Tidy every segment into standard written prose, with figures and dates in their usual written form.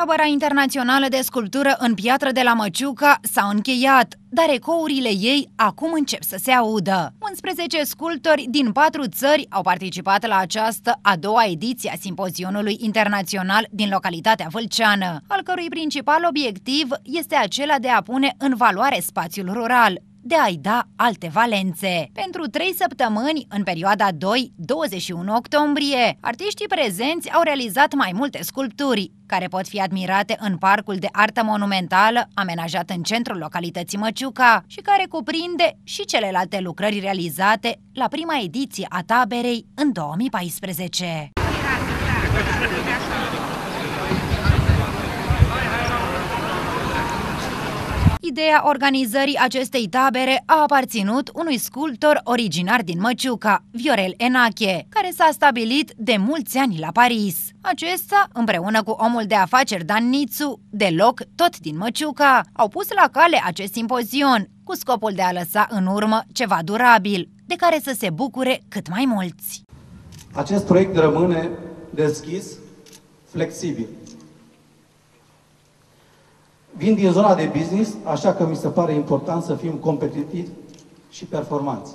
Tabăra internațională de sculptură în piatră de la Măciuca s-a încheiat, dar ecourile ei acum încep să se audă. 11 sculptori din 4 țări au participat la această a doua ediție a simpozionului internațional din localitatea vâlceană, al cărui principal obiectiv este acela de a pune în valoare spațiul rural, de a-i da alte valențe. Pentru 3 săptămâni, în perioada 2-21 octombrie, artiștii prezenți au realizat mai multe sculpturi, care pot fi admirate în Parcul de Artă Monumentală, amenajat în centrul localității Măciuca, și care cuprinde și celelalte lucrări realizate la prima ediție a taberei în 2014. Ideea organizării acestei tabere a aparținut unui sculptor originar din Măciuca, Viorel Enache, care s-a stabilit de mulți ani la Paris. Acesta, împreună cu omul de afaceri Dan Nițu, deloc tot din Măciuca, au pus la cale acest simpozion, cu scopul de a lăsa în urmă ceva durabil, de care să se bucure cât mai mulți. Acest proiect rămâne deschis, flexibil. Vin din zona de business, așa că mi se pare important să fim competitivi și performanți.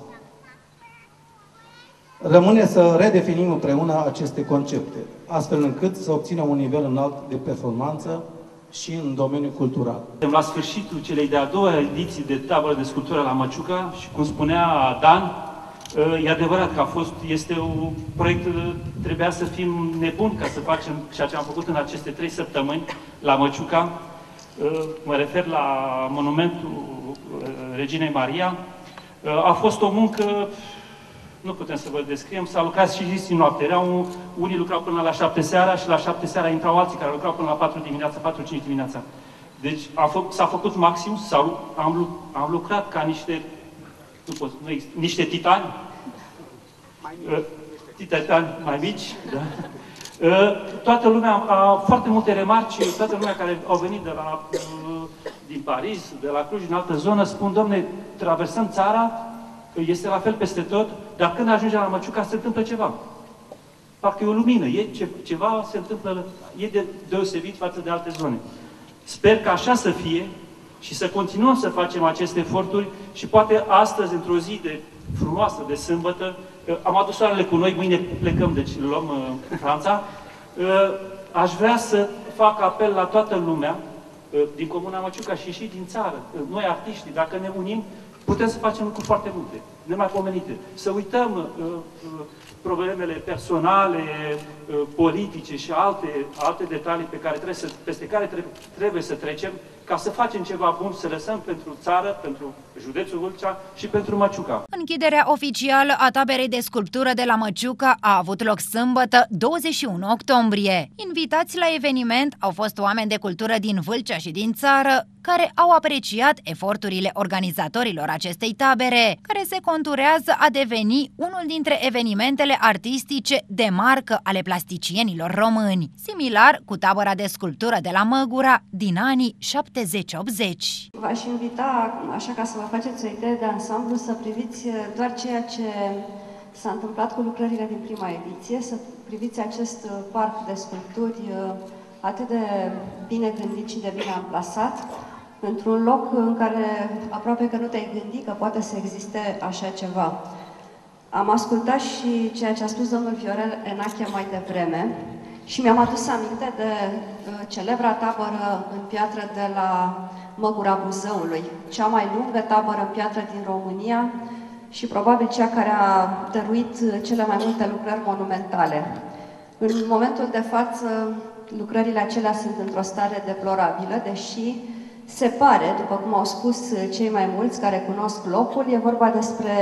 Rămâne să redefinim împreună aceste concepte, astfel încât să obținem un nivel înalt de performanță și în domeniul cultural. La sfârșitul celei de-a doua ediții de tabără de sculptură la Măciuca și cum spunea Dan, e adevărat că este un proiect, trebuia să fim nebuni ca să facem ceea ce am făcut în aceste 3 săptămâni la Măciuca. Mă refer la monumentul Reginei Maria. A fost o muncă, nu putem să vă descriem, s-a lucrat și zi și noapte. Unii lucrau până la 7 seara și la 7 seara intrau alții care lucrau până la 4 dimineața, 4-5 dimineața. Deci s-a făcut maxim, am lucrat ca niște titani, titani mai mici, da? Toată lumea, foarte multe remarci, toată lumea care au venit din Paris, de la Cluj, din altă zonă, spun, domne, traversăm țara, este la fel peste tot, dar când ajungem la Măciuca se întâmplă ceva. Parcă e o lumină, ceva se întâmplă, e de deosebit față de alte zone. Sper că așa să fie și să continuăm să facem aceste eforturi și poate astăzi, într-o zi frumoasă de sâmbătă, am adus soarele cu noi, mâine plecăm, deci îl luăm în Franța. Aș vrea să fac apel la toată lumea din Comuna Măciuca și din țară. Noi, artiștii, dacă ne unim, putem să facem lucruri foarte multe, nemaipomenite. Să uităm problemele personale, politice și alte detalii peste care trebuie să trecem ca să facem ceva bun, să lăsăm pentru țară, pentru județul Vâlcea și pentru Măciuca. Închiderea oficială a taberei de sculptură de la Măciuca a avut loc sâmbătă, 21 octombrie. Invitați la eveniment au fost oameni de cultură din Vâlcea și din țară, care au apreciat eforturile organizatorilor acestei tabere, care se conturează a deveni unul dintre evenimentele artistice de marcă ale plasticienilor români, similar cu tabăra de sculptură de la Măgura din anii 70-80. V-aș invita, așa ca să vă faceți o idee de ansamblu, să priviți doar ceea ce s-a întâmplat cu lucrările din prima ediție, să priviți acest parc de sculpturi atât de bine gândit și de bine amplasat, într-un loc în care aproape că nu te-ai gândit că poate să existe așa ceva. Am ascultat și ceea ce a spus domnul Viorel Enache mai devreme și mi-am adus aminte de celebra tabără în piatră de la Măgura Buzăului, cea mai lungă tabără în piatră din România și probabil cea care a dăruit cele mai multe lucrări monumentale. În momentul de față, lucrările acelea sunt într-o stare deplorabilă, deși se pare, după cum au spus cei mai mulți care cunosc locul, e vorba despre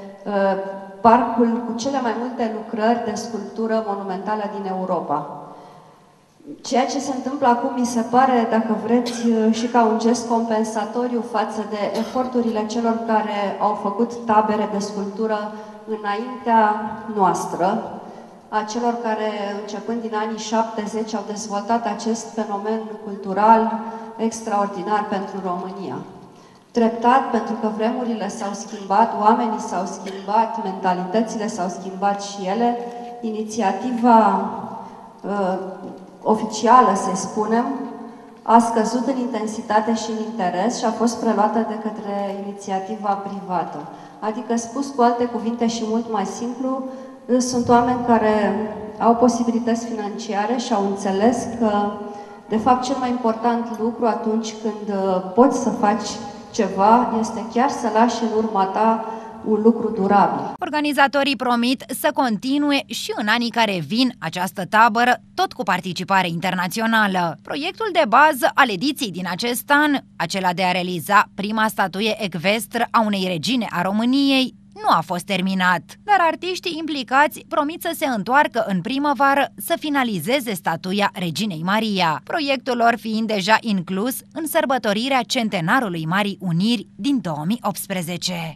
parcul cu cele mai multe lucrări de sculptură monumentală din Europa. Ceea ce se întâmplă acum mi se pare, dacă vreți, și ca un gest compensatoriu față de eforturile celor care au făcut tabere de sculptură înaintea noastră, a celor care, începând din anii 70, au dezvoltat acest fenomen cultural extraordinar pentru România. Treptat, pentru că vremurile s-au schimbat, oamenii s-au schimbat, mentalitățile s-au schimbat și ele, inițiativa oficială, să spunem, a scăzut în intensitate și în interes și a fost preluată de către inițiativa privată. Adică, spus cu alte cuvinte și mult mai simplu, sunt oameni care au posibilități financiare și au înțeles că, de fapt, cel mai important lucru atunci când poți să faci ceva este chiar să lași în urma ta un lucru durabil. Organizatorii promit să continue și în anii care vin această tabără, tot cu participare internațională. Proiectul de bază al ediției din acest an, acela de a realiza prima statuie ecvestră a unei regine a României, nu a fost terminat, dar artiștii implicați promit să se întoarcă în primăvară să finalizeze statuia Reginei Maria, proiectul lor fiind deja inclus în sărbătorirea centenarului Marii Uniri din 2018.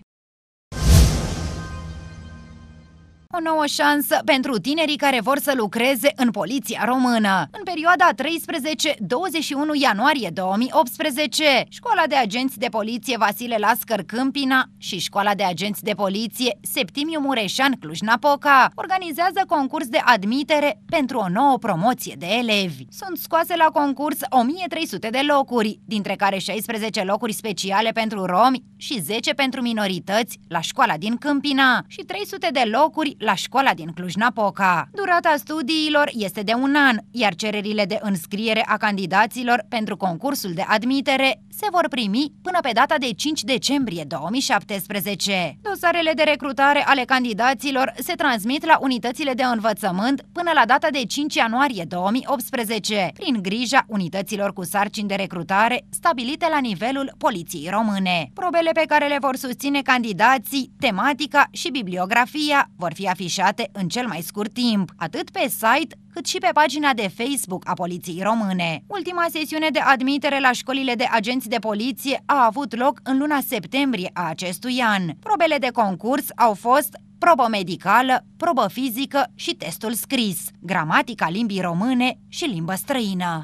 O nouă șansă pentru tinerii care vor să lucreze în Poliția Română. În perioada 13-21 ianuarie 2018, Școala de Agenți de Poliție Vasile Lascăr Câmpina și Școala de Agenți de Poliție Septimiu Mureșan Cluj-Napoca organizează concurs de admitere pentru o nouă promoție de elevi. Sunt scoase la concurs 1300 de locuri, dintre care 16 locuri speciale pentru romi și 10 pentru minorități la Școala din Câmpina și 300 de locuri la Școala din Cluj-Napoca. Durata studiilor este de 1 an, iar cererile de înscriere a candidaților pentru concursul de admitere se vor primi până pe data de 5 decembrie 2017. Dosarele de recrutare ale candidaților se transmit la unitățile de învățământ până la data de 5 ianuarie 2018, prin grija unităților cu sarcini de recrutare stabilite la nivelul Poliției Române. Probele pe care le vor susține candidații, tematica și bibliografia vor fi afișate în cel mai scurt timp, atât pe site cât și pe pagina de Facebook a Poliției Române. Ultima sesiune de admitere la școlile de agenți de poliție a avut loc în luna septembrie a acestui an. Probele de concurs au fost probă medicală, probă fizică și testul scris, gramatica limbii române și limbă străină.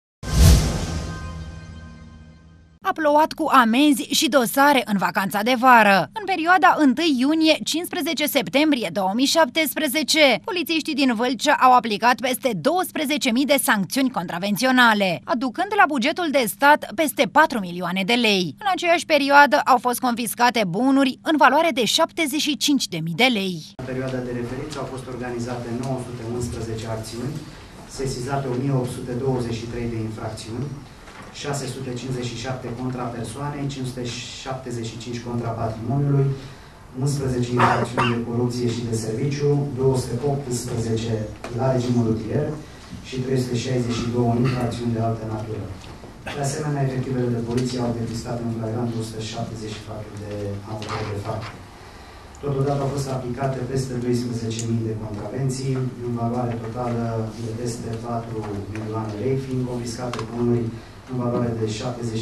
A plouat cu amenzi și dosare în vacanța de vară. În perioada 1 iunie-15 septembrie 2017, polițiștii din Vâlcea au aplicat peste 12.000 de sancțiuni contravenționale, aducând la bugetul de stat peste 4 milioane de lei. În aceeași perioadă au fost confiscate bunuri în valoare de 75.000 de lei. În perioada de referință au fost organizate 911 acțiuni, sesizate 1823 de infracțiuni, 657 contra persoanei, 575 contra patrimoniului, 11 infracțiuni de corupție și de serviciu, 218 la regimul rutier și 362 infracțiuni de altă natură. De asemenea, efectivele de poliție au depistat în flagrant 174 de autori de fapt. Totodată au fost aplicate peste 12.000 de contravenții, în valoare totală de peste 4 milioane lei, fiind confiscate bunuri în valoare de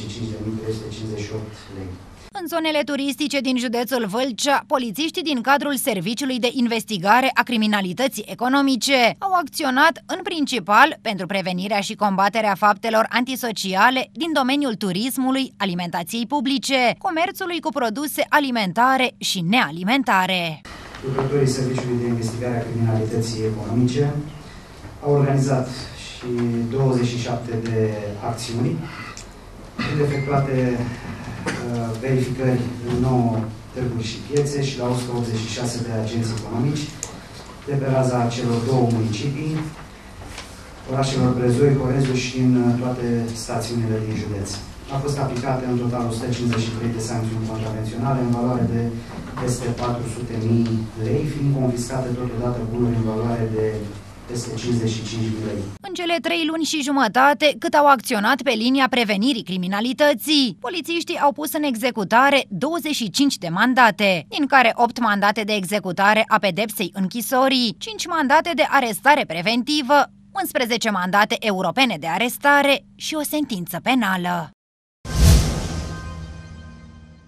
75.358 lei. În zonele turistice din județul Vâlcea, polițiștii din cadrul Serviciului de Investigare a Criminalității Economice au acționat în principal pentru prevenirea și combaterea faptelor antisociale din domeniul turismului, alimentației publice, comerțului cu produse alimentare și nealimentare. Lucrătorii Serviciului de Investigare a Criminalității Economice au organizat și 27 de acțiuni, fiind efectuate verificări în 9 târguri și piețe și la 186 de agenți economici de pe raza celor 2 municipii, orașelor Brezoi, Horezu și în toate stațiunile din județ. A fost aplicate în total 153 de sancțiuni contravenționale în valoare de peste 400.000 lei, fiind confiscate totodată bunuri în valoare de peste 55.000 lei. În cele 3 luni și jumătate cât au acționat pe linia prevenirii criminalității, polițiștii au pus în executare 25 de mandate, din care 8 mandate de executare a pedepsei închisorii, 5 mandate de arestare preventivă, 11 mandate europene de arestare și o sentință penală.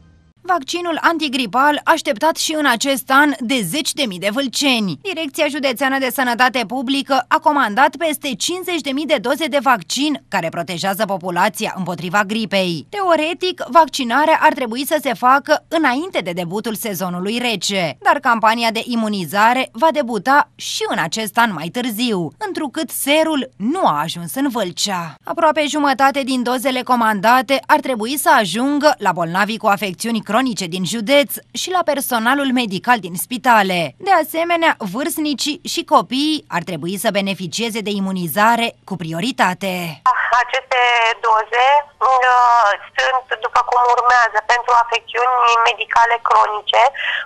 Vaccinul antigripal așteptat și în acest an de 10.000 de vâlceni. Direcția Județeană de Sănătate Publică a comandat peste 50.000 de doze de vaccin care protejează populația împotriva gripei. Teoretic, vaccinarea ar trebui să se facă înainte de debutul sezonului rece, dar campania de imunizare va debuta și în acest an mai târziu, întrucât serul nu a ajuns în Vâlcea. Aproape jumătate din dozele comandate ar trebui să ajungă la bolnavii cu afecțiuni cronice din județ și la personalul medical din spitale. De asemenea, vârstnicii și copiii ar trebui să beneficieze de imunizare cu prioritate. Aceste doze sunt după cum urmează: pentru afecțiuni medicale cronice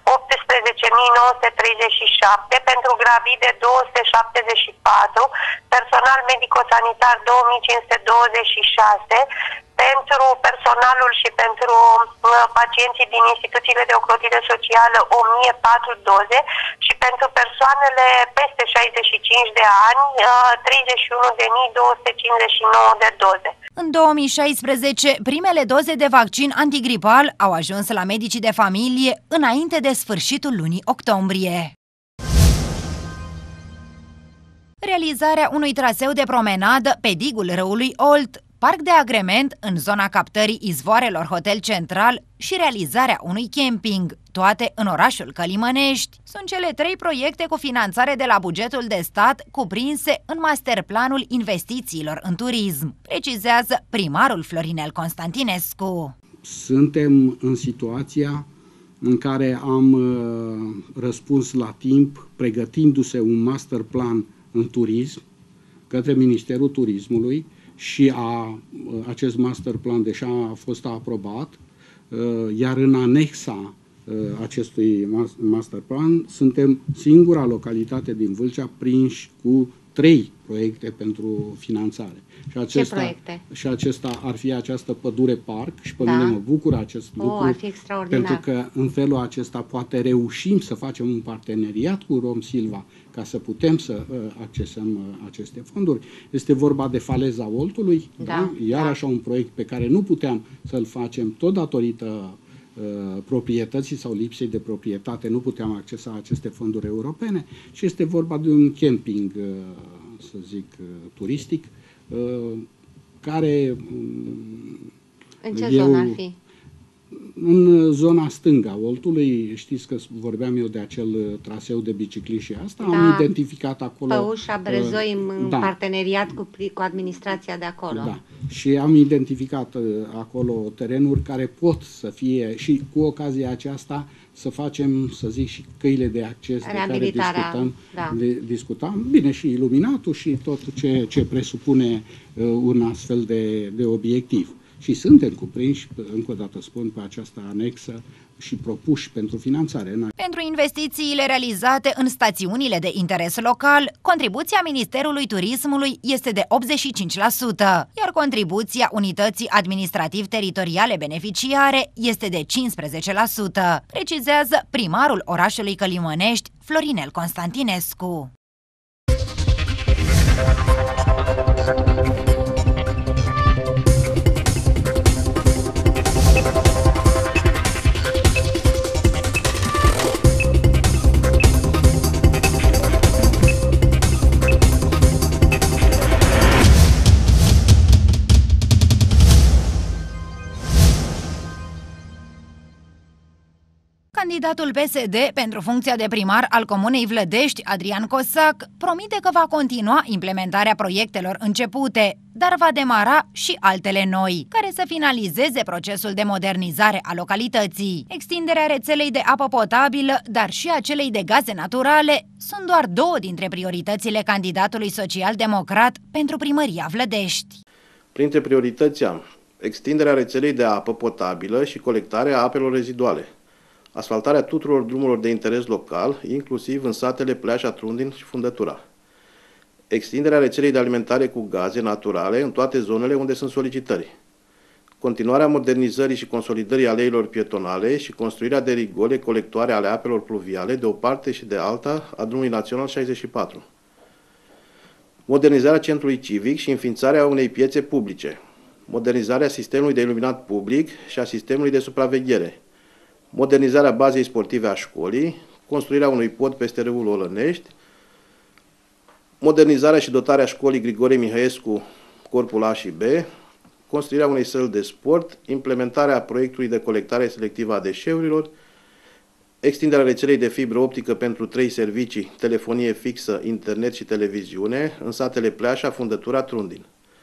18.937, pentru gravide 274, personal medico-sanitar 2526, pentru personalul și pentru pacienții din instituțiile de ocrotire socială 1004 doze și pentru persoanele peste 65 de ani 31.259 de doze. În 2016, primele doze de vaccin antigripal au ajuns la medicii de familie înainte de sfârșitul lunii octombrie. Realizarea unui traseu de promenadă pe digul râului Olt, parc de agrement în zona captării izvoarelor Hotel Central și realizarea unui camping, toate în orașul Călimănești, sunt cele 3 proiecte cu finanțare de la bugetul de stat cuprinse în masterplanul investițiilor în turism, precizează primarul Florinel Constantinescu. Suntem în situația în care am răspuns la timp, pregătindu-se un masterplan în turism către Ministerul Turismului, și acest masterplan deja a fost aprobat, iar în anexa acestui masterplan suntem singura localitate din Vâlcea prinși cu 3 proiecte pentru finanțare. Ce proiecte? Și acesta ar fi această pădure parc și pe mine mă bucură acest lucru, ar fi extraordinar. pentru că în felul acesta poate reușim să facem un parteneriat cu Rom Silva ca să putem să accesăm aceste fonduri. Este vorba de faleza Oltului, iarăși un proiect pe care nu puteam să-l facem tot datorită proprietății sau lipsei de proprietate, nu puteam accesa aceste fonduri europene, și este vorba de un camping, să zic, turistic, care... În ce zonă ar fi? În zona stângă a Oltului. Știți că vorbeam eu de acel traseu de bicicliști și asta, am identificat acolo... Păușa, Brezoi, în parteneriat cu administrația de acolo. Da, și am identificat acolo terenuri care pot să fie, și cu ocazia aceasta, să facem, să zic, și căile de acces de care discutăm, bine, și iluminatul și tot ce presupune un astfel de obiectiv. Și suntem cuprinși, încă o dată spun, pe această anexă și propuși pentru finanțare. Pentru investițiile realizate în stațiunile de interes local, contribuția Ministerului Turismului este de 85%, iar contribuția Unității Administrativ-Teritoriale Beneficiare este de 15%, precizează primarul orașului Călimănești, Florinel Constantinescu. Candidatul PSD pentru funcția de primar al Comunei Vlădești, Adrian Cosac, promite că va continua implementarea proiectelor începute, dar va demara și altele noi, care să finalizeze procesul de modernizare a localității. Extinderea rețelei de apă potabilă, dar și a celei de gaze naturale, sunt doar 2 dintre prioritățile candidatului social-democrat pentru primăria Vlădești. Printre priorități am extinderea rețelei de apă potabilă și colectarea apelor reziduale, asfaltarea tuturor drumurilor de interes local, inclusiv în satele Pleașa, Trundin și Fundătura, extinderea rețelei de alimentare cu gaze naturale în toate zonele unde sunt solicitări, continuarea modernizării și consolidării aleilor pietonale și construirea de rigole colectoare ale apelor pluviale de o parte și de alta a drumului național 64, modernizarea centrului civic și înființarea unei piețe publice, modernizarea sistemului de iluminat public și a sistemului de supraveghere, modernizarea bazei sportive a școlii, construirea unui pod peste râul Olănești, modernizarea și dotarea școlii Grigore Mihăescu, corpul A și B, construirea unei săli de sport, implementarea proiectului de colectare selectivă a deșeurilor, extinderea rețelei de fibră optică pentru 3 servicii, telefonie fixă, internet și televiziune, în satele Pleașa, Fundătura, Trundin.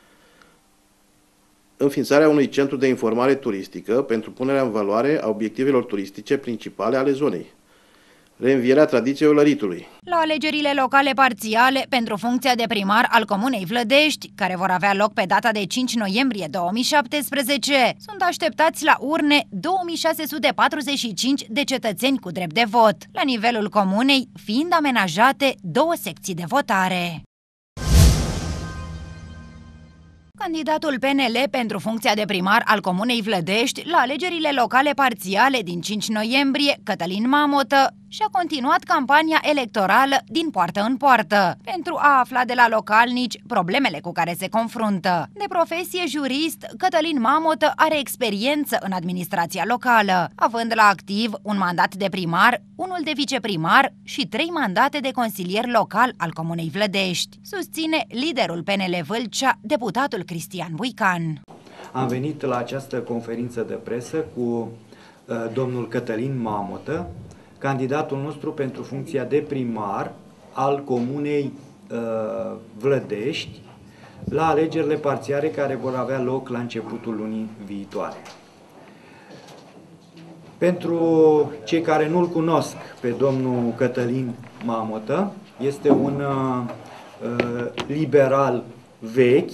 Înființarea unui centru de informare turistică pentru punerea în valoare a obiectivelor turistice principale ale zonei. Reînvierea tradiției olăritului. La alegerile locale parțiale pentru funcția de primar al Comunei Vlădești, care vor avea loc pe data de 5 noiembrie 2017, sunt așteptați la urne 2645 de cetățeni cu drept de vot, la nivelul comunei fiind amenajate 2 secții de votare. Candidatul PNL pentru funcția de primar al Comunei Vlădești la alegerile locale parțiale din 5 noiembrie, Cătălin Mamotă, și-a continuat campania electorală din poartă în poartă, pentru a afla de la localnici problemele cu care se confruntă. De profesie jurist, Cătălin Mamotă are experiență în administrația locală, având la activ un mandat de primar, unul de viceprimar și 3 mandate de consilier local al Comunei Vlădești, susține liderul PNL Vâlcea, deputatul Cristian Buican. Am venit la această conferință de presă cu domnul Cătălin Mamotă, candidatul nostru pentru funcția de primar al Comunei Vlădești, la alegerile parțiale care vor avea loc la începutul lunii viitoare. Pentru cei care nu-l cunosc pe domnul Cătălin Mamotă, este un liberal vechi,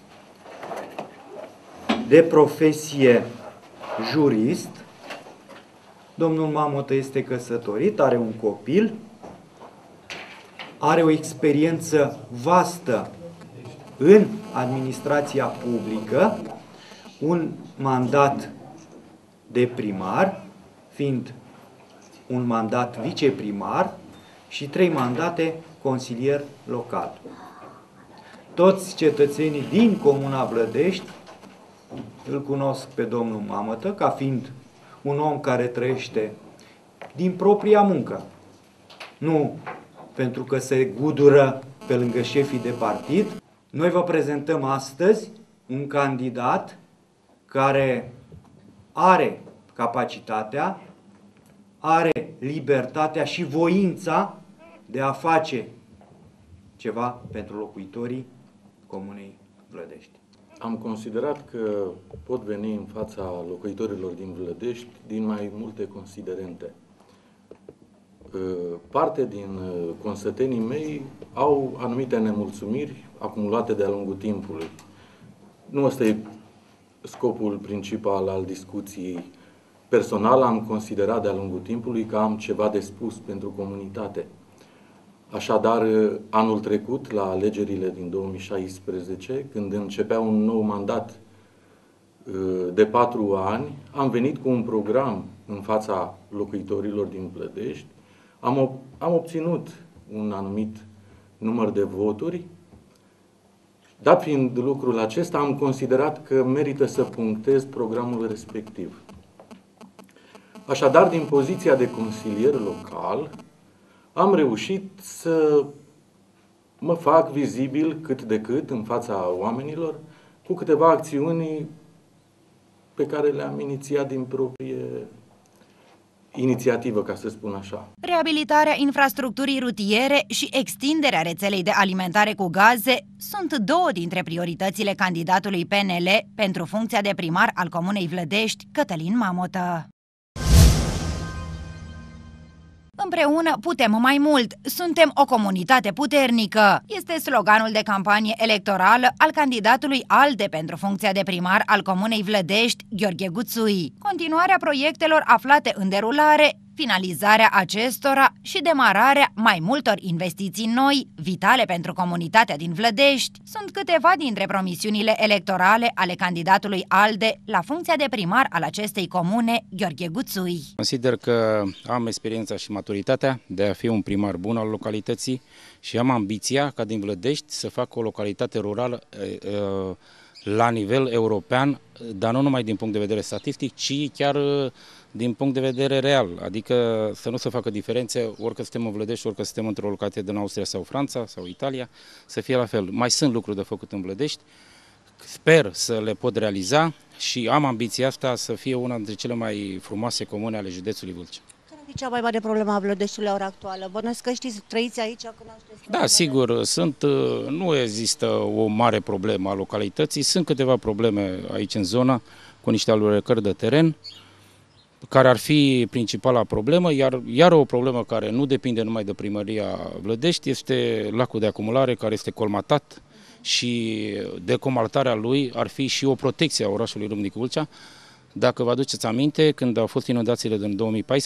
de profesie jurist. Domnul Mamotă este căsătorit, are un copil, are o experiență vastă în administrația publică, un mandat de primar, fiind un mandat viceprimar și 3 mandate consilier local. Toți cetățenii din Comuna Vlădești îl cunosc pe domnul Mamotă ca fiind un om care trăiește din propria muncă, nu pentru că se gudură pe lângă șefii de partid. Noi vă prezentăm astăzi un candidat care are capacitatea, are libertatea și voința de a face ceva pentru locuitorii Comunei Vlădești. Am considerat că pot veni în fața locuitorilor din Vlădești din mai multe considerente. Parte din consătenii mei au anumite nemulțumiri acumulate de-a lungul timpului. Nu ăsta e scopul principal al discuției. Personal am considerat de-a lungul timpului că am ceva de spus pentru comunitate. Așadar, anul trecut, la alegerile din 2016, când începea un nou mandat de 4 ani, am venit cu un program în fața locuitorilor din Vlădești. Am obținut un anumit număr de voturi. Dat fiind lucrul acesta, am considerat că merită să punctez programul respectiv. Așadar, din poziția de consilier local, am reușit să mă fac vizibil cât de cât în fața oamenilor cu câteva acțiuni pe care le-am inițiat din proprie inițiativă, ca să spun așa. Reabilitarea infrastructurii rutiere și extinderea rețelei de alimentare cu gaze sunt 2 dintre prioritățile candidatului PNL pentru funcția de primar al Comunei Vlădești, Cătălin Mamotă. Împreună putem mai mult, suntem o comunitate puternică, este sloganul de campanie electorală al candidatului ALDE pentru funcția de primar al Comunei Vlădești, Gheorghe Guțui. Continuarea proiectelor aflate în derulare, finalizarea acestora și demararea mai multor investiții noi, vitale pentru comunitatea din Vlădești, sunt câteva dintre promisiunile electorale ale candidatului ALDE la funcția de primar al acestei comune, Gheorghe Guțui. Consider că am experiența și maturitatea de a fi un primar bun al localității și am ambiția ca din Vlădești să fac o localitate rurală la nivel european, dar nu numai din punct de vedere statistic, ci chiar din punct de vedere real, adică să nu se facă diferențe, orică suntem în Vlădești, orică suntem într-o localitate din Austria sau Franța sau Italia, să fie la fel. Mai sunt lucruri de făcut în Vlădești, sper să le pot realiza și am ambiția asta să fie una dintre cele mai frumoase comune ale județului Vâlcea. Care e cea mai mare problemă a Vlădeștiului la ora actuală? Bănuiesc că știți, trăiți aici, cunoașteți? Da, sigur, nu există o mare problemă a localității, sunt câteva probleme aici în zonă cu niște alunecări de teren, care ar fi principala problemă, iar o problemă care nu depinde numai de primăria Vlădești este lacul de acumulare care este colmatat și decomaltarea lui ar fi și o protecție a orașului Râmnicu Vâlcea. Dacă vă aduceți aminte, când au fost inundațiile din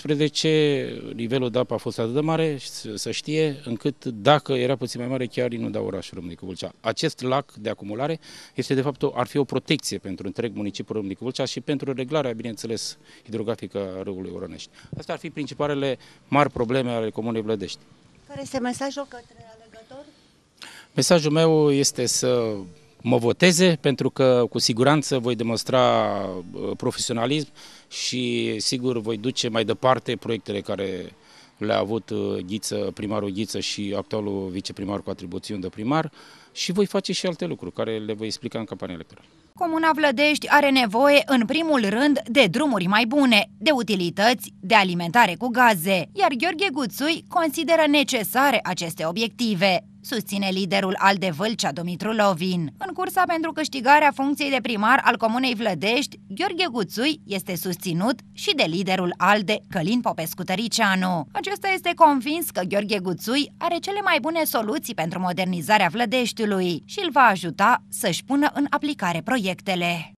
2014, nivelul de apă a fost atât de mare, să știe, încât dacă era puțin mai mare, chiar inunda orașul Râmnicu Vâlcea. Acest lac de acumulare este, de fapt, ar fi o protecție pentru întreg municipiul Râmnicu Vâlcea și pentru reglarea, bineînțeles, hidrografică a râului Orănești. Astea ar fi principalele mari probleme ale Comunei Vlădești. Care este mesajul către alegători? Mesajul meu este să mă voteze, pentru că cu siguranță voi demonstra profesionalism și sigur voi duce mai departe proiectele care le-a avut primarul Ghiță și actualul viceprimar cu atribuțiuni de primar și voi face și alte lucruri care le voi explica în campania electorală. Comuna Vlădești are nevoie, în primul rând, de drumuri mai bune, de utilități, de alimentare cu gaze, iar Gheorghe Guțui consideră necesare aceste obiective, susține liderul ALDE Vâlcea, Dumitru Lovin. În cursa pentru câștigarea funcției de primar al Comunei Vlădești, Gheorghe Guțui este susținut și de liderul ALDE, Călin Popescu-Tăricianu. Acesta este convins că Gheorghe Guțui are cele mai bune soluții pentru modernizarea Vlădeștiului și îl va ajuta să-și pună în aplicare proiectele.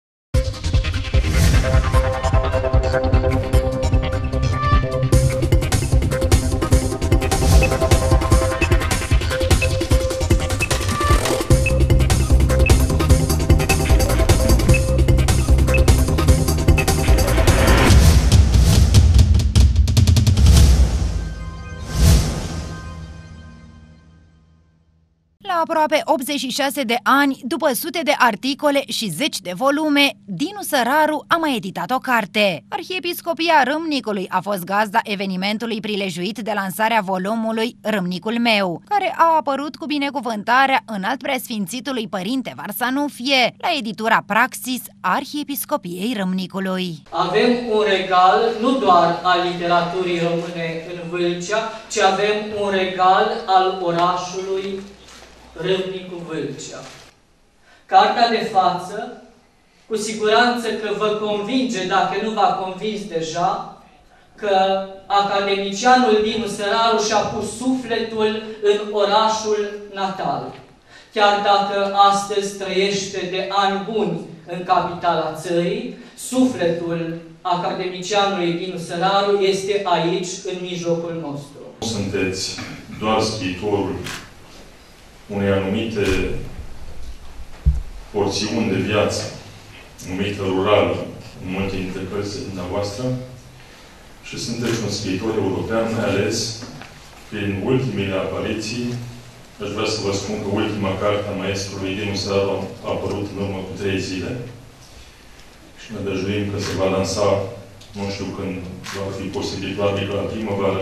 La aproape 86 de ani, după sute de articole și zeci de volume, Dinu Săraru a mai editat o carte. Arhiepiscopia Râmnicului a fost gazda evenimentului prilejuit de lansarea volumului Râmnicul meu, care a apărut cu binecuvântarea Înalt Preasfințitului Părinte Varsanufie la editura Praxis a Arhiepiscopiei Râmnicului. Avem un regal nu doar al literaturii române în Vâlcea, ci avem un regal al orașului Râmnicu Vâlcea. Cartea de față, cu siguranță că vă convinge, dacă nu v-a convins deja, că academicianul Dinu Săraru și-a pus sufletul în orașul natal. Chiar dacă astăzi trăiește de ani buni în capitala țării, sufletul academicianului Dinu Săraru este aici, în mijlocul nostru. Sunteți doar scriitorul unei anumite porțiuni de viață, numită rurală, în multe dintre cărțile dumneavoastră, și sunteți un scriitor european, mai ales prin ultimele apariții. Aș vrea să vă spun că ultima carte a maestrului Dinu Săraru a apărut în urmă cu 3 zile și ne dăjduim că se va lansa, nu știu când va fi posibil, probabil la primăvară,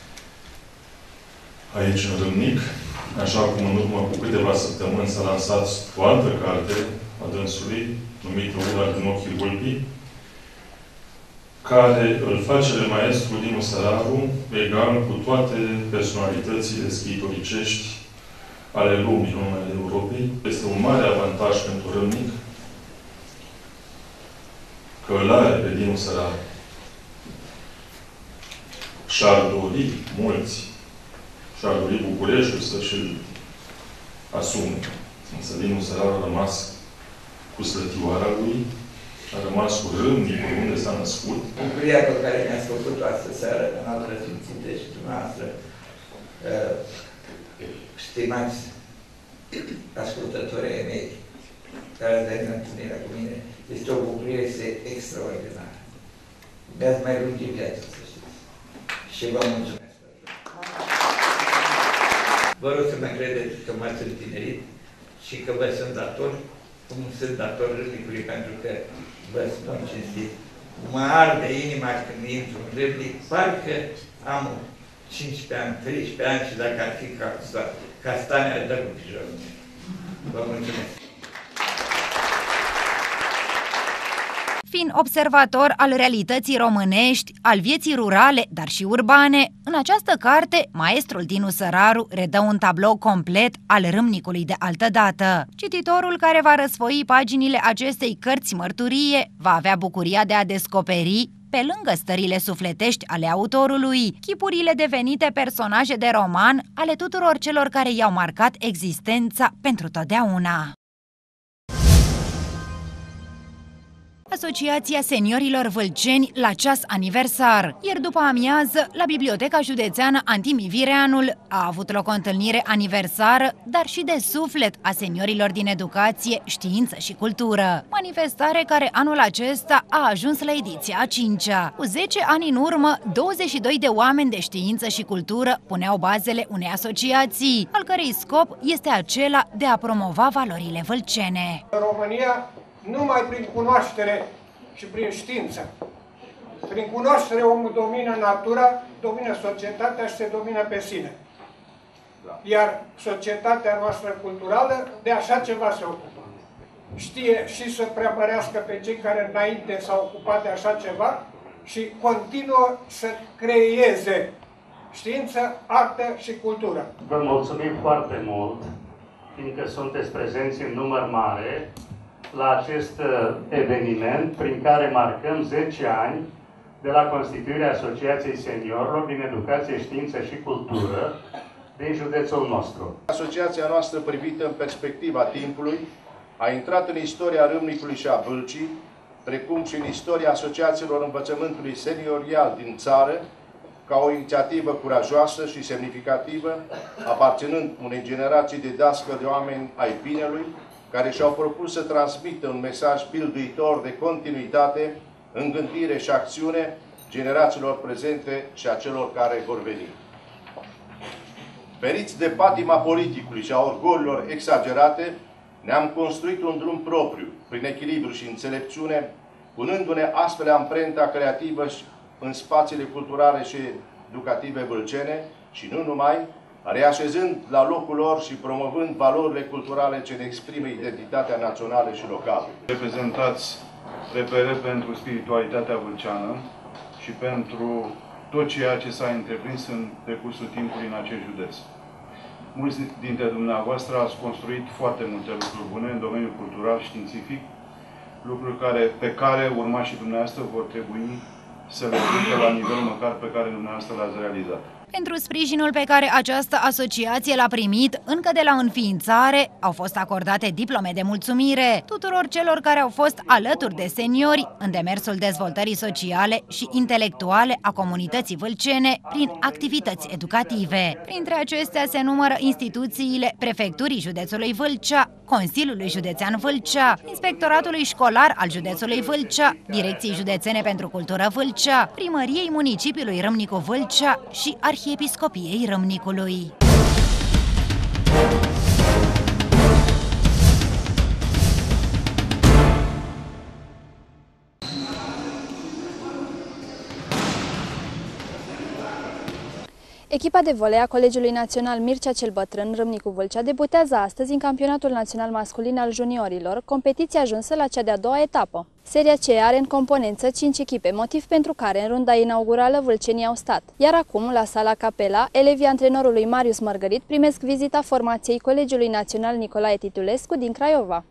aici în Râmnic. Așa cum în urmă cu câteva săptămâni s-a lansat o altă carte a dânsului, numită Una din ochii vulpii, care îl face de maestru Dinu Săraru egal cu toate personalitățile scriitoricești ale lumii, nu numai ale Europei. Este un mare avantaj pentru Râmnic că îl are pe Dinu Săraru. Și-ar dori mulți, și-ar dori Bucureștiul să-și asume. Însă Dinu Săraru a rămas cu slătioara lui, a rămas cu Râmnicul, unde s-a născut. Bucuria pe care mi-ați făcut-o astăzi seară, în altă simțite și dumneavoastră, stimați ascultătorii mei, care ați venit în întâlnirea cu mine, este o bucurie extraordinară. Mi-ați mai lungit viața, să știți. Și vă mulțumesc. Vă rog să mă credeți că m-ați întinerit și că vă sunt dator cum sunt dator Râmnicului, pentru că, vă spun cinstit, mă arde inima când intru în Râmnic, parcă am 15 ani, 13 ani și dacă ar fi castanea, ar dă cu pijorul. Vă mulțumesc! Fiind observator al realității românești, al vieții rurale, dar și urbane, în această carte, maestrul Dinu Săraru redă un tablou complet al Râmnicului de altădată. Cititorul care va răsfoi paginile acestei cărți mărturie va avea bucuria de a descoperi, pe lângă stările sufletești ale autorului, chipurile devenite personaje de roman ale tuturor celor care i-au marcat existența pentru totdeauna. Asociația Seniorilor Vâlceni la ceas aniversar. Ieri după amiază, la Biblioteca Județeană Antimi Vireanul a avut loc o întâlnire aniversară, dar și de suflet a seniorilor din educație, știință și cultură. Manifestare care anul acesta a ajuns la ediția a 5-a. Cu 10 ani în urmă, 22 de oameni de știință și cultură puneau bazele unei asociații, al cărei scop este acela de a promova valorile vâlcene. În România, numai prin cunoaștere și prin știință. Prin cunoaștere omul domină natura, domină societatea și se domină pe sine. Iar societatea noastră culturală de așa ceva se ocupă. Știe și să preamărească pe cei care înainte s-au ocupat de așa ceva și continuă să creeze știință, artă și cultură. Vă mulțumim foarte mult, fiindcă sunteți prezenți în număr mare la acest eveniment prin care marcăm 10 ani de la constituirea Asociației Seniorilor din Educație, Știință și Cultură din județul nostru. Asociația noastră, privită în perspectiva timpului, a intrat în istoria Râmnicului și a Vâlcii, precum și în istoria asociațiilor învățământului seniorial din țară, ca o inițiativă curajoasă și semnificativă, aparținând unei generații de dascăli de oameni ai binelui, care și-au propus să transmită un mesaj bilduitor de continuitate în gândire și acțiune generațiilor prezente și a celor care vor veni. Feriți de patima politicului și a orgoliilor exagerate, ne-am construit un drum propriu, prin echilibru și înțelepciune, punându-ne astfel amprenta creativă în spațiile culturale și educative vâlcene și nu numai, reașezând la locul lor și promovând valorile culturale ce ne exprimă identitatea națională și locală. Reprezentați repere pentru spiritualitatea vâlceană și pentru tot ceea ce s-a întreprins în decursul timpului în acest județ. Mulți dintre dumneavoastră ați construit foarte multe lucruri bune în domeniul cultural și științific, lucruri pe care urmașii dumneavoastră vor trebui să le ducă la nivel măcar pe care dumneavoastră l-ați realizat. Pentru sprijinul pe care această asociație l-a primit încă de la înființare, au fost acordate diplome de mulțumire tuturor celor care au fost alături de seniori în demersul dezvoltării sociale și intelectuale a comunității vâlcene prin activități educative. Printre acestea se numără instituțiile Prefecturii Județului Vâlcea, Consiliului Județean Vâlcea, Inspectoratului Școlar al Județului Vâlcea, Direcției Județene pentru Cultură Vâlcea, Primăriei Municipiului Râmnicu Vâlcea și Arhiepiscopiei Râmnicului. Echipa de volei a Colegiului Național Mircea cel Bătrân, Râmnicu Vâlcea, debutează astăzi în campionatul național masculin al juniorilor, competiția ajunsă la cea de-a doua etapă. Seria C are în componență 5 echipe, motiv pentru care în runda inaugurală vâlcenii au stat. Iar acum, la sala Capela, elevii antrenorului Marius Mărgărit primesc vizita formației Colegiului Național Nicolae Titulescu din Craiova.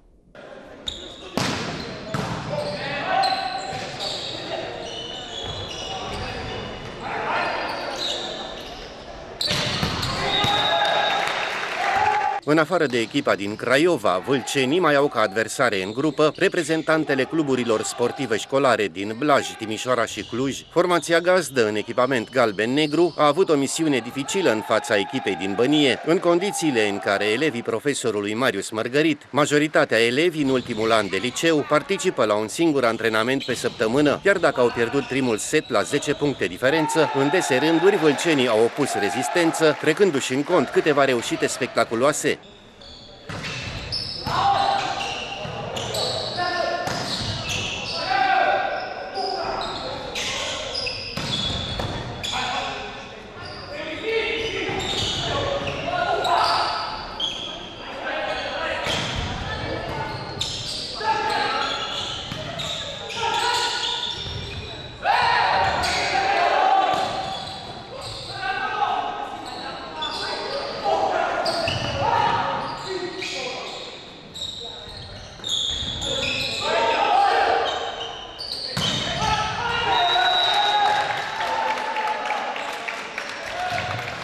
În afară de echipa din Craiova, vâlcenii mai au ca adversare în grupă reprezentantele cluburilor sportive școlare din Blaj, Timișoara și Cluj. Formația gazdă în echipament galben-negru a avut o misiune dificilă în fața echipei din Bănie, în condițiile în care elevii profesorului Marius Mărgărit, majoritatea elevii în ultimul an de liceu, participă la un singur antrenament pe săptămână, chiar dacă au pierdut primul set la 10 puncte diferență, în dese rânduri vâlcenii au opus rezistență, trecându-și în cont câteva reușite spectaculoase.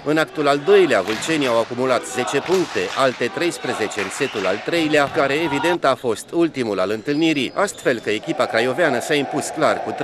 În actul al doilea, vâlcenii au acumulat 10 puncte, alte 13 în setul al treilea, care evident a fost ultimul al întâlnirii, astfel că echipa craioveană s-a impus clar cu 3-0.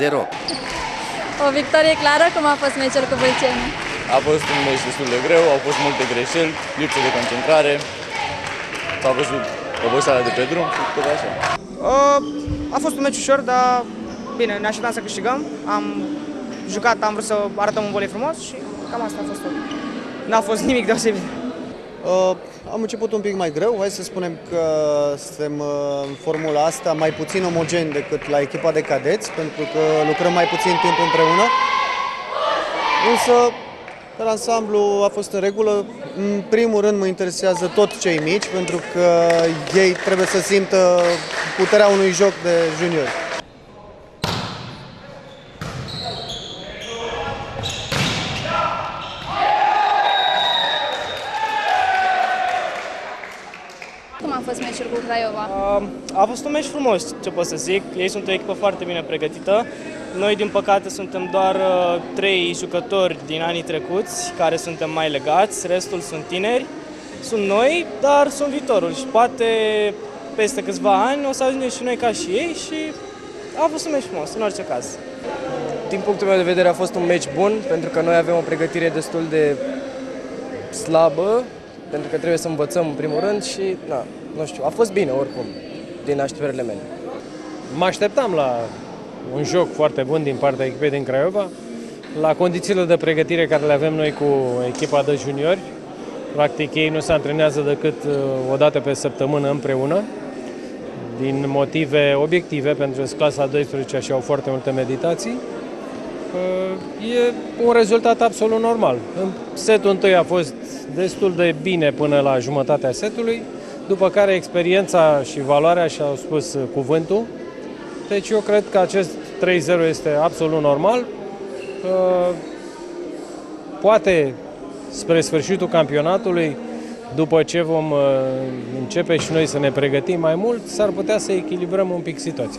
O victorie clară, cum a fost meciul cu vâlcenii? A fost un meci destul de greu, au fost multe greșeli, lipsă de concentrare, s-a văzut oboseala de pe drum și tot așa. A fost un meci ușor, dar bine, ne așteptam să câștigăm. Am jucat, am vrut să arătăm un volei frumos și cam asta a fost tot. N-a fost nimic deosebit. Am început un pic mai greu, hai să spunem că suntem în formula asta mai puțin omogen decât la echipa de cadeți, pentru că lucrăm mai puțin timp împreună. Însă, per ansamblu a fost în regulă. În primul rând mă interesează tot cei mici, pentru că ei trebuie să simtă puterea unui joc de juniori. Cum a fost meciul cu Craiova? A fost un meci frumos, ce pot să zic. Ei sunt o echipă foarte bine pregătită. Noi, din păcate, suntem doar 3 jucători din anii trecuți care suntem mai legați, restul sunt tineri, sunt noi, dar sunt viitorul și poate peste câțiva ani o să ajungem și noi ca și ei și a fost un meci frumos, în orice caz. Din punctul meu de vedere a fost un meci bun, pentru că noi avem o pregătire destul de slabă, pentru că trebuie să învățăm în primul rând și, nu știu, a fost bine oricum, din așteptările mele. Mă așteptam la un joc foarte bun din partea echipei din Craiova, la condițiile de pregătire care le avem noi cu echipa de juniori. Practic ei nu se antrenează decât o dată pe săptămână împreună, din motive obiective, pentru că sunt clasa 12 și au foarte multe meditații. E un rezultat absolut normal. Setul întâi a fost destul de bine până la jumătatea setului, după care experiența și valoarea și-au spus cuvântul. Deci eu cred că acest 3-0 este absolut normal. Poate spre sfârșitul campionatului, după ce vom începe și noi să ne pregătim mai mult, s-ar putea să echilibrăm un pic situația.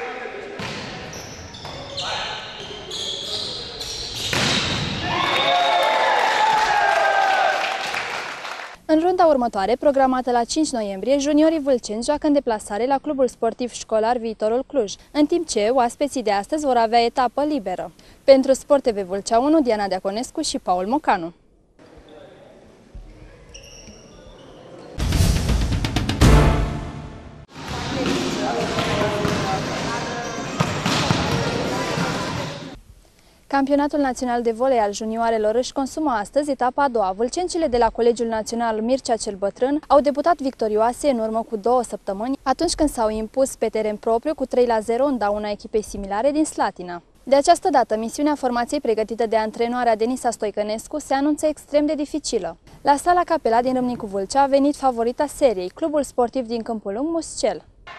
În runda următoare, programată la 5 noiembrie, juniorii vâlceni joacă în deplasare la clubul sportiv școlar Viitorul Cluj, în timp ce oaspeții de astăzi vor avea etapă liberă. Pentru Sport TV Vâlcea 1, Diana Deaconescu și Paul Mocanu. Campionatul Național de Volei al junioarelor își consumă astăzi etapa a doua. Vâlcencile de la Colegiul Național Mircea cel Bătrân au debutat victorioase în urmă cu 2 săptămâni, atunci când s-au impus pe teren propriu cu 3-0 în dauna echipei similare din Slatina. De această dată, misiunea formației pregătită de antrenoarea Denisa Stoicănescu se anunță extrem de dificilă. La Sala Capela din Râmnicu Vâlcea a venit favorita seriei, clubul sportiv din Câmpul Lung, Muscel.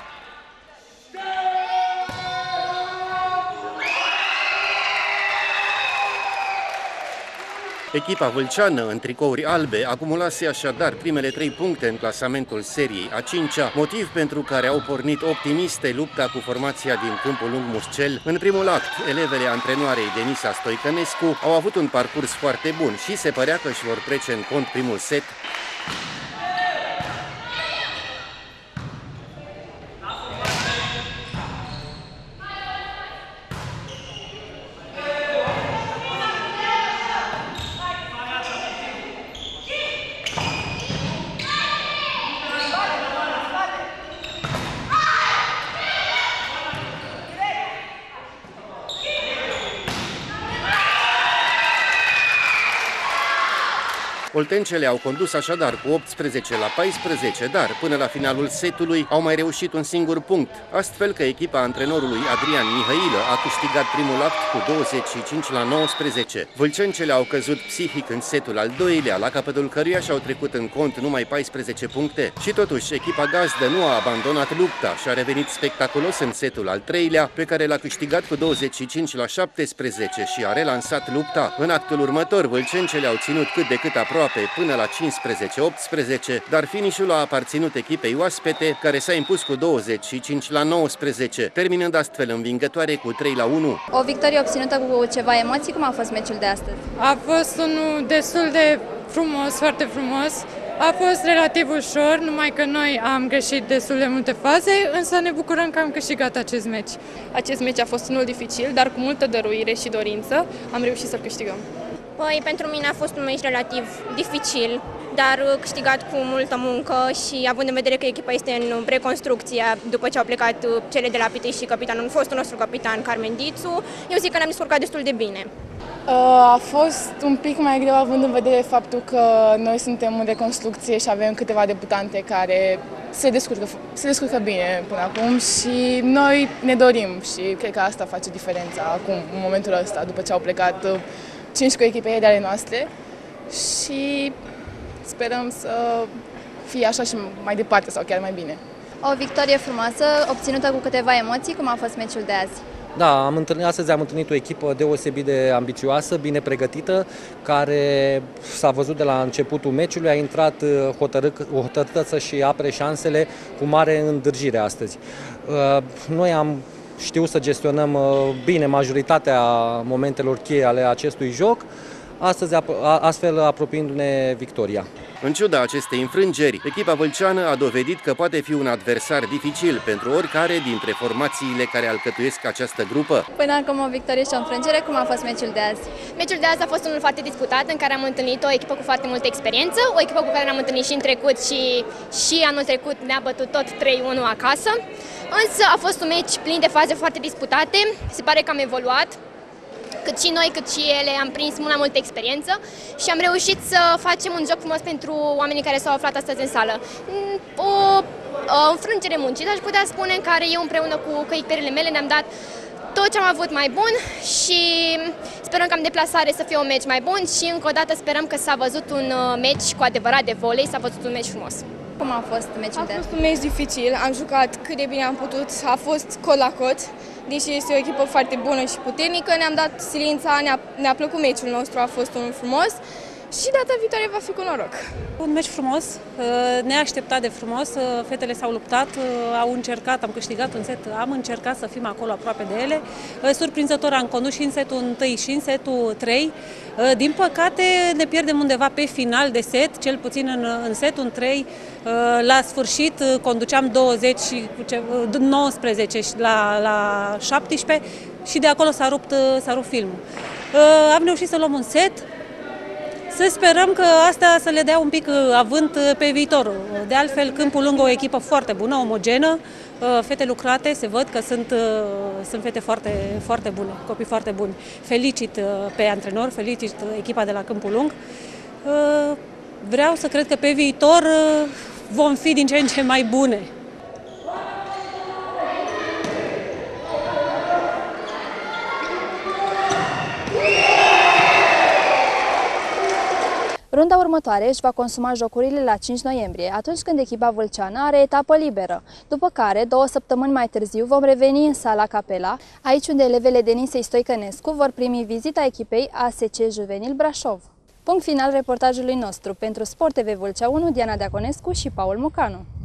Echipa vâlceană, în tricouri albe, acumulase așadar primele 3 puncte în clasamentul seriei a 5-a, motiv pentru care au pornit optimiste lupta cu formația din Câmpul Lung Muscel. În primul act, elevele antrenoarei Denisa Stoicănescu au avut un parcurs foarte bun și se părea că își vor trece în cont primul set. Oltencele au condus așadar cu 18-14, dar până la finalul setului au mai reușit un singur punct, astfel că echipa antrenorului Adrian Mihailă a câștigat primul act cu 25-19. Vâlcencele au căzut psihic în setul al doilea, la capătul căruia și-au trecut în cont numai 14 puncte. Și totuși, echipa gazdă nu a abandonat lupta și a revenit spectaculos în setul al treilea, pe care l-a câștigat cu 25-17 și a relansat lupta. În actul următor, vâlcencele au ținut cât de cât aproape aproape până la 15-18, dar finișul a aparținut echipei oaspete, care s-a impus cu 25-19, terminând astfel învingătoare cu 3-1. O victorie obținută cu ceva emoții, cum a fost meciul de astăzi? A fost unul destul de frumos, foarte frumos. A fost relativ ușor, numai că noi am greșit destul de multe faze, însă ne bucurăm că am câștigat acest meci. Acest meci a fost unul dificil, dar cu multă dăruire și dorință am reușit să-l câștigăm. Păi, pentru mine a fost un meci relativ dificil, dar câștigat cu multă muncă și având în vedere că echipa este în reconstrucție după ce au plecat cele de la Pitești și capitanul, fostul nostru capitan, Carmen Dițu, eu zic că ne-am descurcat destul de bine. A fost un pic mai greu având în vedere faptul că noi suntem în reconstrucție și avem câteva debutante care se descurcă bine până acum și noi ne dorim și cred că asta face diferența acum, în momentul ăsta, după ce au plecat 5 coechiperi de ale noastre și sperăm să fie așa și mai departe sau chiar mai bine. O victorie frumoasă, obținută cu câteva emoții, cum a fost meciul de azi? Da, astăzi am întâlnit o echipă deosebit de ambițioasă, bine pregătită, care s-a văzut de la începutul meciului, a intrat hotărâtă să-și apere șansele cu mare îndârjire astăzi. Noi am știut să gestionăm bine majoritatea momentelor cheie ale acestui joc, astfel apropiindu-ne victoria. În ciuda acestei înfrângeri, echipa vâlceană a dovedit că poate fi un adversar dificil pentru oricare dintre formațiile care alcătuiesc această grupă. Până acum o victorie și o înfrângere, cum a fost meciul de azi? Meciul de azi a fost unul foarte disputat, în care am întâlnit o echipă cu foarte multă experiență, o echipă cu care ne-am întâlnit și în trecut și anul trecut ne-a bătut tot 3-1 acasă. Însă a fost un meci plin de faze foarte disputate, se pare că am evoluat. Cât și noi, cât și ele, am prins mult mai multă experiență și am reușit să facem un joc frumos pentru oamenii care s-au aflat astăzi în sală. O înfrângere muncită, aș putea spune, în care eu împreună cu coechipierile mele ne-am dat tot ce am avut mai bun și sperăm că în deplasare să fie un meci mai bun și încă o dată sperăm că s-a văzut un meci cu adevărat de volei, s-a văzut un meci frumos. Cum a fost meciul de azi? A fost un meci dificil, am jucat cât de bine am putut, a fost cot la cot. Deși este o echipă foarte bună și puternică, ne-am dat silința, ne-a plăcut meciul nostru, a fost unul frumos și data viitoare va fi cu noroc. Un meci frumos, neașteptat de frumos, fetele s-au luptat, au încercat, am câștigat un set, am încercat să fim acolo aproape de ele. Surprinzător am condus și în setul 1 și în setul 3. Din păcate ne pierdem undeva pe final de set, cel puțin în setul 3. La sfârșit conduceam 19 la 17 și de acolo s-a rupt filmul. Am reușit să luăm un set. Să sperăm că asta să le dea un pic avânt pe viitor. De altfel, Câmpul Lung o echipă foarte bună, omogenă, fete lucrate, se văd că sunt fete foarte, foarte bune, copii foarte buni. Felicit pe antrenor, felicit echipa de la Câmpul Lung. Vreau să cred că pe viitor vom fi din ce în ce mai bune. Runda următoare își va consuma jocurile la 5 noiembrie, atunci când echipa vâlceană are etapă liberă, după care, 2 săptămâni mai târziu, vom reveni în sala Capela, aici unde elevele Denisei Stoicănescu vor primi vizita echipei ASC Juvenil Brașov. Punct final reportajului nostru. Pentru Sport TV Vâlcea 1, Diana Deaconescu și Paul Mocanu.